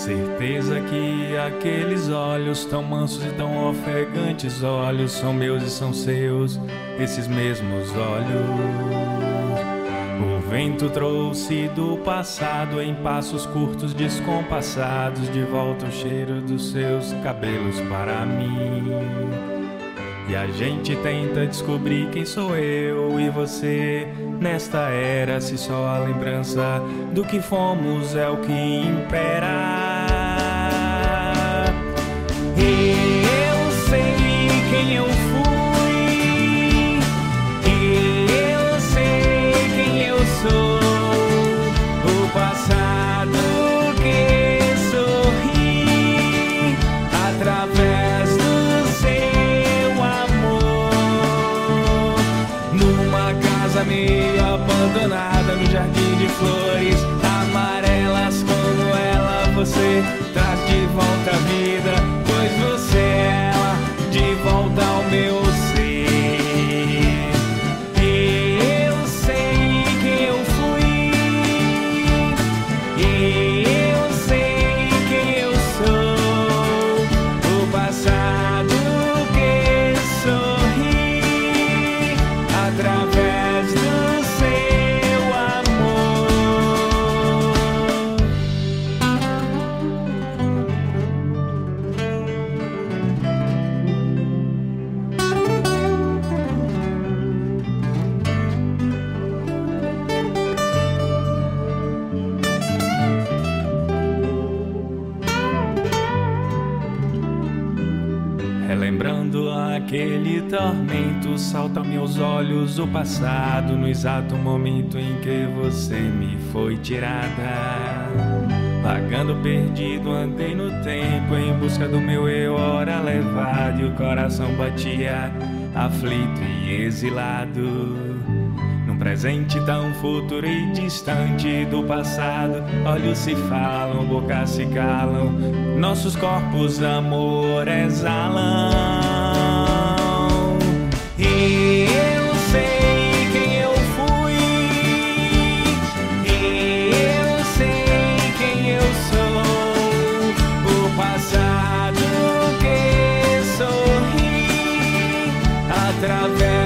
Certeza que aqueles olhos tão mansos e tão ofegantes olhos são meus e são seus, esses mesmos olhos. O vento trouxe do passado em passos curtos descompassados de volta o cheiro dos seus cabelos para mim. E a gente tenta descobrir quem sou eu e você nesta era, se só a lembrança do que fomos é o que impera. E eu sei quem eu fui, e eu sei quem eu sou. O passado que sorri através do seu amor, numa casa meio abandonada no jardim de flores amarelas. Como ela, você traz de volta a vida, pois você é ela, de volta ao meu ser. E eu sei quem eu fui, e eu sei quem eu sou. O passado que sorri através do seu amor. Relembrando aquele tormento, salta aos meus olhos o passado, no exato momento em que você me foi tirada. Vagando perdido, andei no tempo em busca do meu eu, ora levado, e o coração batia aflito e exilado. Num presente tão futuro e distante do passado, olhos se falam, bocas se calam, nossos corpos amor exalam. E eu sei quem eu fui, e eu sei quem eu sou. O passado que sorri através